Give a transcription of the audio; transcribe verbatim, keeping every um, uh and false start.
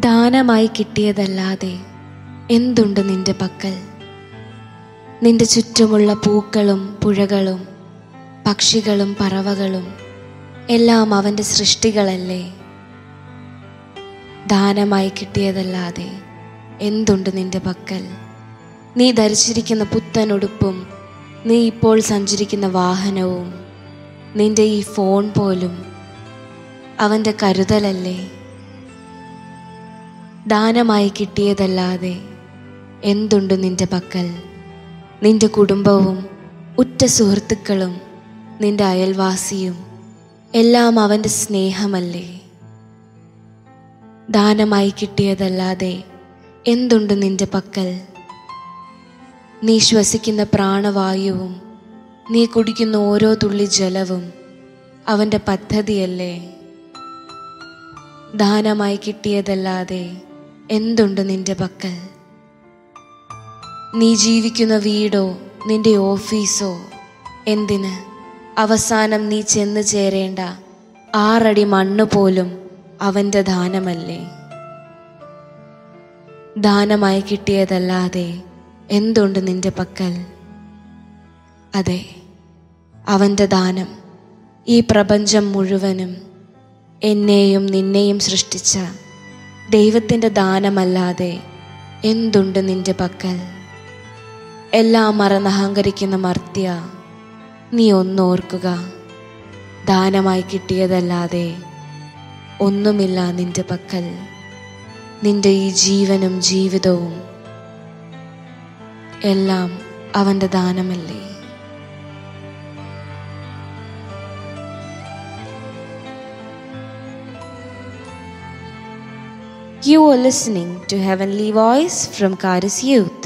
ദാനമായി കിട്ടിയതല്ലാതെ എന്തുണ്ട് നിന്റെ പക്കൽ? നിന്റെ ചുറ്റുമുള്ള പൂക്കളും പുഴകളും പക്ഷികളും പറവകളും എല്ലാം അവൻ്റെ സൃഷ്ടികളല്ലേ? ദാനമായി കിട്ടിയതല്ലാതെ എന്തുണ്ട് നിന്റെ പക്കൽ? നീ ധരിച്ചിരിക്കുന്ന പുത്തൻ ഉടുപ്പും നീ ഇപ്പോൾ സഞ്ചരിക്കുന്ന വാഹനവും നിന്റെ ഈ ഫോൺ പോലും അവൻ്റെ കരുതലല്ലേ? ദാനമായി കിട്ടിയതല്ലാതെ എന്തുണ്ട് നിന്റെ പക്കൽ? നിന്റെ കുടുംബവും ഉറ്റ സുഹൃത്തുക്കളും നിന്റെ അയൽവാസിയും എല്ലാം അവൻ്റെ സ്നേഹമല്ലേ? ദാനമായി കിട്ടിയതല്ലാതെ എന്തുണ്ട് നിന്റെ പക്കൽ? നീ ശ്വസിക്കുന്ന പ്രാണവായുവും നീ കുടിക്കുന്ന ഓരോ തുള്ളി ജലവും അവൻ്റെ പദ്ധതിയല്ലേ? ദാനമായി കിട്ടിയതല്ലാതെ എന്തുണ്ട് നിന്റെ പക്കൽ? നീ ജീവിക്കുന്ന വീടോ നിന്റെ ഓഫീസോ എന്തിന്, അവസാനം നീ ചെന്ന് ചേരേണ്ട ആറടി മണ്ണ് പോലും അവൻ്റെ ദാനമല്ലേ? ദാനമായി കിട്ടിയതല്ലാതെ എന്തുണ്ട് നിന്റെ പക്കൽ? അതെ, അവൻ്റെ ദാനം ഈ പ്രപഞ്ചം മുഴുവനും എന്നെയും നിന്നെയും സൃഷ്ടിച്ച ദൈവത്തിൻ്റെ ദാനമല്ലാതെ എന്തുണ്ട് നിന്റെ പക്കൽ? എല്ലാം മറന്ന് അഹങ്കരിക്കുന്ന മർത്യ, നീ ഒന്നോർക്കുക, ദാനമായി കിട്ടിയതല്ലാതെ ഒന്നുമില്ല നിന്റെ പക്കൽ. നിന്റെ ഈ ജീവനും ജീവിതവും എല്ലാം അവൻ്റെ ദാനമല്ലേ? You are listening to Heavenly Voice from Charis Youth.